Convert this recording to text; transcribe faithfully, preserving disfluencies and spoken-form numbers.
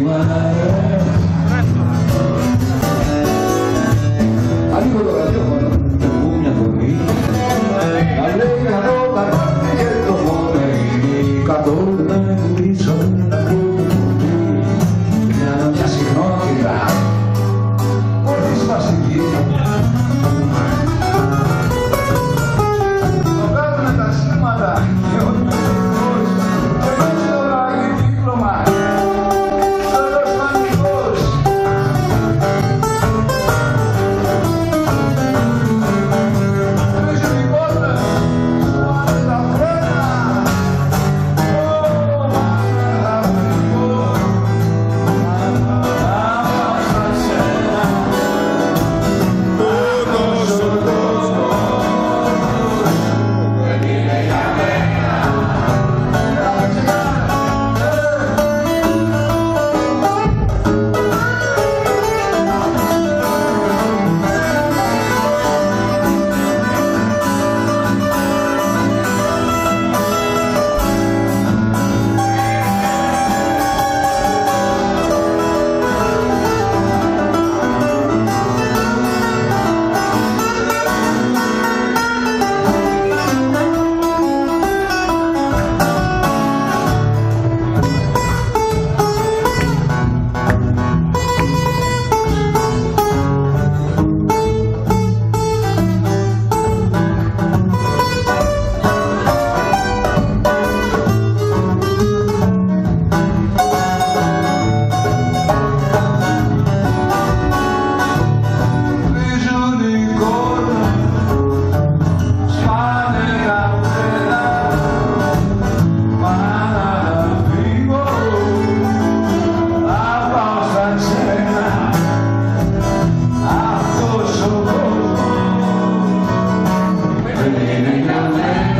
Ανοίγω το ραδιόφωνο, ακούω μια φωνή να λέει ανώτα και το μονέι κάτω να μιλήσω να ακούω μια μια συχνότητα πολύ σπαστική. Το βγάζουνε τα σήματα και ο τύπος και εμείς τώρα έχει δίπλωμα. Amen.